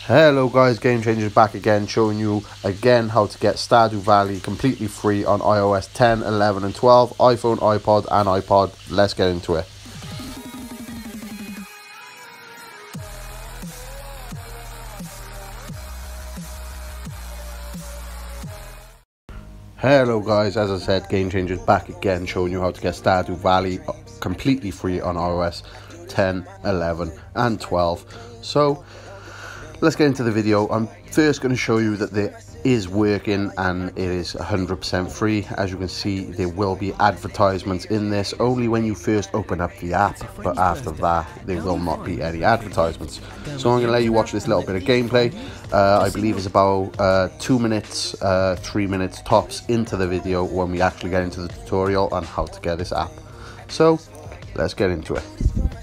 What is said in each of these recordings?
Hello guys, Game Changers back again, showing you again how to get Stardew Valley completely free on iOS 10, 11 and 12, iPhone, iPod and iPod. Let's get into it. Hello guys, as I said, Game Changers back again, showing you how to get Stardew Valley completely free on iOS 10, 11 and 12. So let's get into the video. I'm first going to show you that it is working and it is 100% free. As you can see, there will be advertisements in this only when you first open up the app, but after that there will not be any advertisements. So I'm going to let you watch this little bit of gameplay. I believe it's about 2 minutes, 3 minutes tops into the video when we actually get into the tutorial on how to get this app. So let's get into it.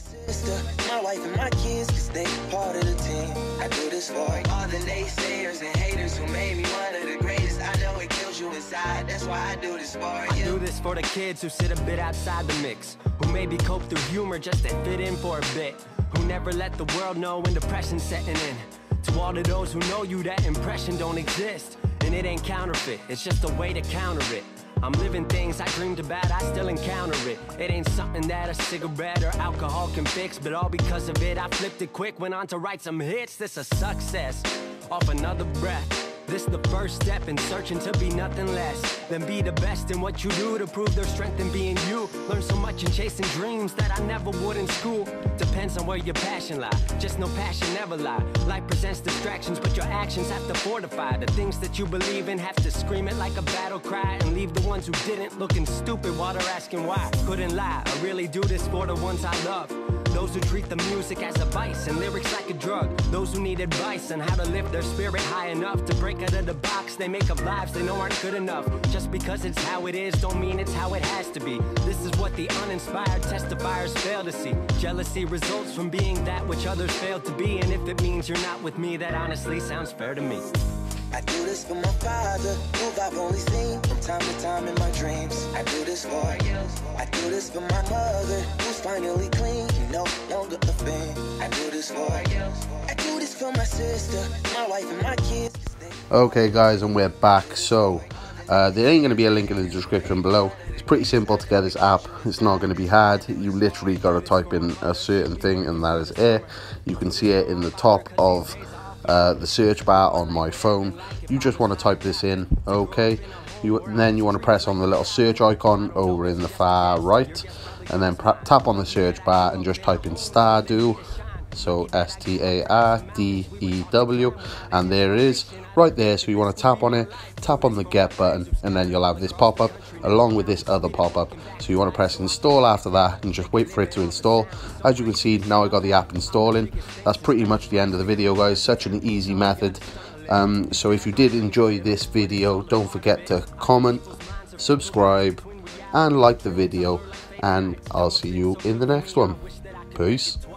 My wife and my kids, 'cause they part of the team. I do this for all the naysayers and haters who made me one of the greatest. I know it kills you inside, that's why I do this for you. I do this for the kids who sit a bit outside the mix, who maybe cope through humor just to fit in for a bit, who never let the world know when depression's setting in. To all of those who know you, that impression don't exist, and it ain't counterfeit, it's just a way to counter it. I'm living things I dreamed about, I still encounter it. It ain't something that a cigarette or alcohol can fix, but all because of it I flipped it quick, went on to write some hits. This a success, off another breath. This the first step in searching to be nothing less than be the best in what you do, to prove their strength in being you. Learn so much in chasing dreams that I never would in school. Depends on where your passion lie, just no passion never lie. Life presents distractions, but your actions have to fortify the things that you believe in. Have to scream it like a battle cry and leave the ones who didn't looking stupid while they're asking why. Couldn't lie, I really do this for the ones I love, those who treat the music as a vice and lyrics like a drug, those who need advice on how to lift their spirit high enough to break out of the box they make of lives they know aren't good enough. Just because it's how it is don't mean it's how it has to be. This is what the uninspired testifiers fail to see. Jealousy results from being that which others fail to be, and if it means you're not with me, that honestly sounds fair to me. I do this for my father, who I've only seen from time to time in my dreams. I do this for you. I do this for my mother, who's finally clean, no longer a fan. I do this for you. I do this for my sister, my wife and my kids. Okay guys, and we're back. So there ain't going to be a link in the description below. It's pretty simple to get this app. It's not going to be hard. You literally got to type in a certain thing and that is it. You can see it in the top of the search bar on my phone. You just want to type this in, okay? Then you want to press on the little search icon over in the far right, and then tap on the search bar and just type in Stardew, so Stardew, and there it is right there. So you want to tap on it, tap on the get button, and then you'll have this pop-up along with this other pop-up. So you want to press install after that and just wait for it to install. As you can see, now I got the app installing. That's pretty much the end of the video guys. Such an easy method. So if you did enjoy this video, don't forget to comment, subscribe and like the video, and I'll see you in the next one. Peace.